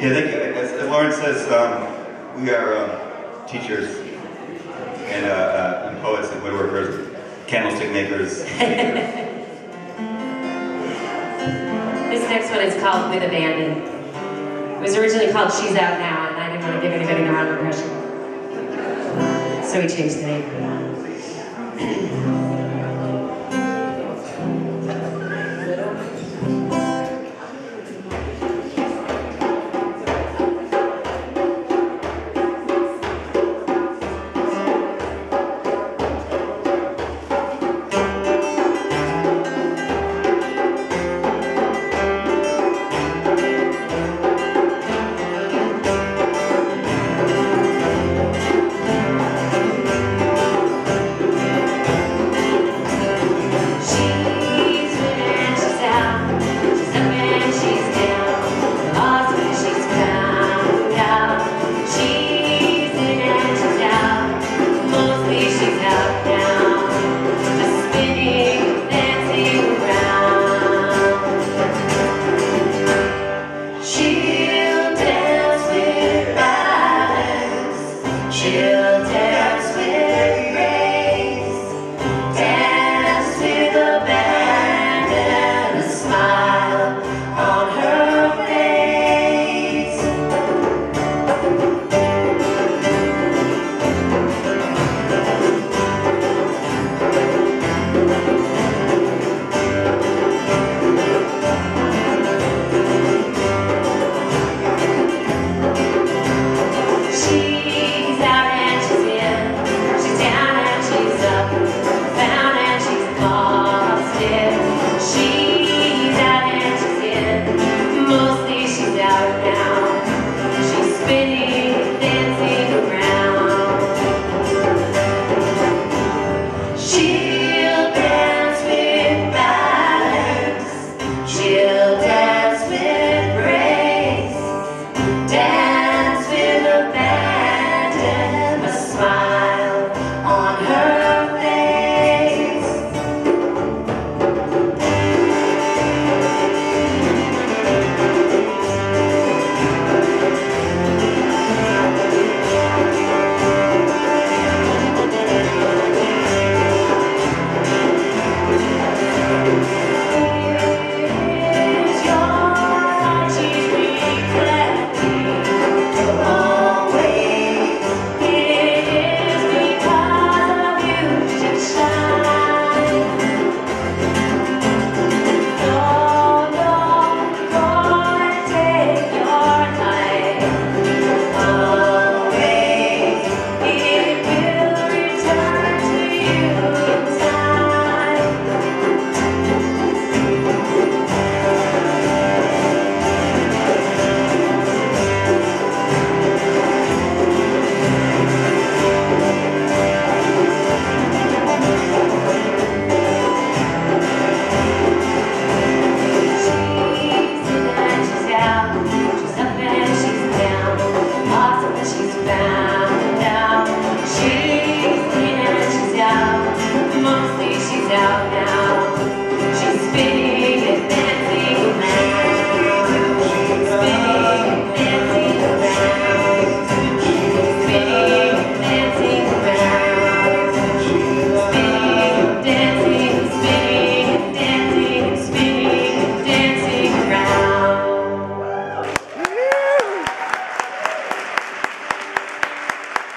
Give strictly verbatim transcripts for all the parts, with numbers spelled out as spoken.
Yeah, thank you. As, as Lauren says, um, we are um, teachers and, uh, uh, and poets and woodworkers, candlestick makers. This next one is called With Abandon. It was originally called She's Out Now, and I didn't want to give anybody the wrong impression. So we changed the name.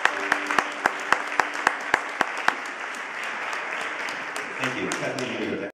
Thank you. Kathleen Healy.